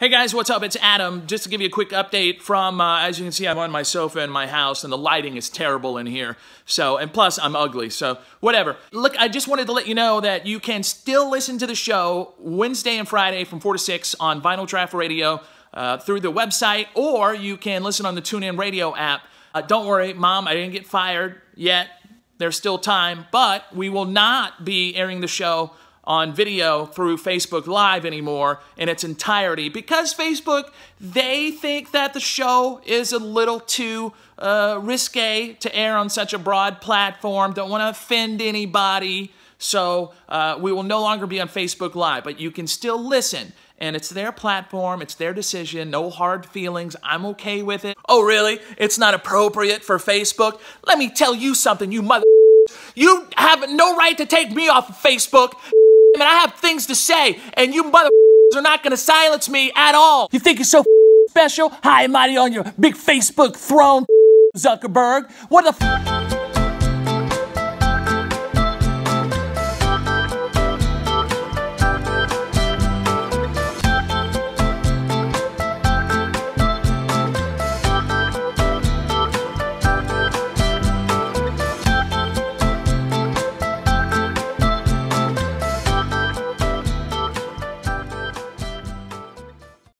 Hey guys, what's up? It's Adam. Just to give you a quick update from, as you can see, I'm on my sofa in my house and the lighting is terrible in here. So, and plus I'm ugly, so whatever. Look, I just wanted to let you know that you can still listen to the show Wednesday and Friday from 4 to 6 on Vinyl Drafter Radio through the website, or you can listen on the TuneIn Radio app. Don't worry, Mom, I didn't get fired yet. There's still time, but we will not be airing the show on video through Facebook Live anymore in its entirety because Facebook, they think that the show is a little too risque to air on such a broad platform, don't want to offend anybody, so we will no longer be on Facebook Live, but you can still listen, and it's their platform, it's their decision, no hard feelings, I'm okay with it. Oh really? It's not appropriate for Facebook? Let me tell you something, you mother... You have no right to take me off of Facebook. And I have things to say, and you mother are not gonna silence me at all. You think you're so special? High and mighty on your big Facebook throne, Zuckerberg. What the